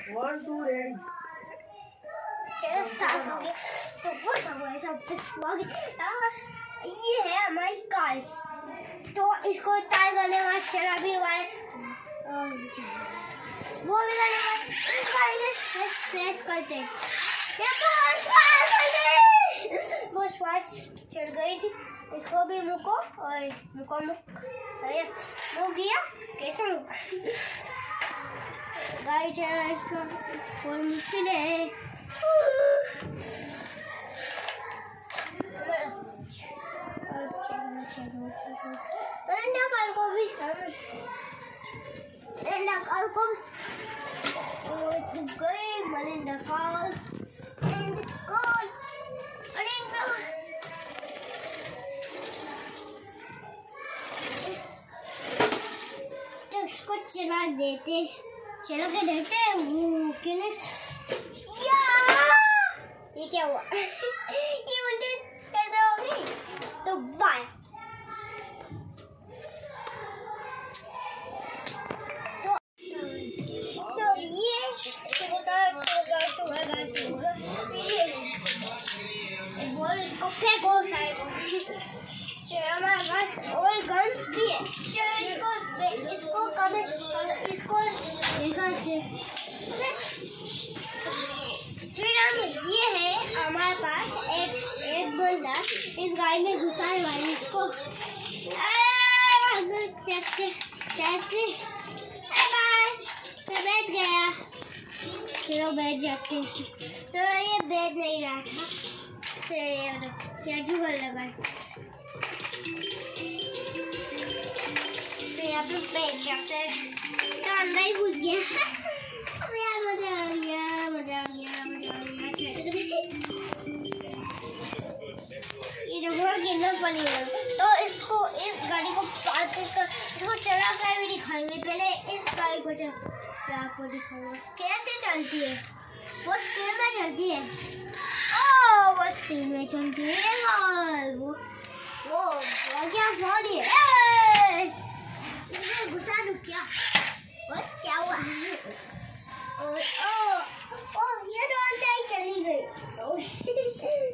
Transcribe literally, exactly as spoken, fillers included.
One two ready. चलो start हो गया। तो वो सब ऐसा हुआ कि ये है हमारी कार्स। तो इसको ट्राई करने वाले चला भी हुआ है वो भी करने वाले स्क्रैच करते वो स्वाच चढ़ गई थी। इसको भी मुको और मुको मुक मुक गया कैसे मुक गाय चला इसका और मुश्किल है। कल को भी कल को भी गई मलिंदा कॉल कॉल तो उसको चला देते चलो के देखते वो ये क्या हुआ ये उल्टी कैसे हो गई। तो बाय तो तो ये बॉल इसको फेंको साइड हमारे पास और गन्स भी है। चलो इसको इसको कब इसको फिर हम ये है हमारे पास एक एक बंदा इस गाड़ी में घुसा है भाई इसको बैठ गया। चलो बैठ जाते हैं। तो ये बैठ नहीं रहा था तो क्या जुगाड़ लगा तो यहाँ पे बैठ जाते हैं। तो अंदर ही घुस गया। अब यार मजा आ गया मजा आ गया मजा आ गया। ये देखो कितना फनी है। तो इसको इस गाड़ी को पार्क कर इसको चला कर भी दिखाएंगे। पहले इस गाड़ी को चला आपको दिखाऊंगा कैसे चलती है। वो स्क्रीन में चलती है। ओ वो स्क्रीन में चलती है। वो वो क्या फॉली है इसमें घुसा दूं क्या और क्या हुआ और ओ ओ ये तो अंदर ही चली गई।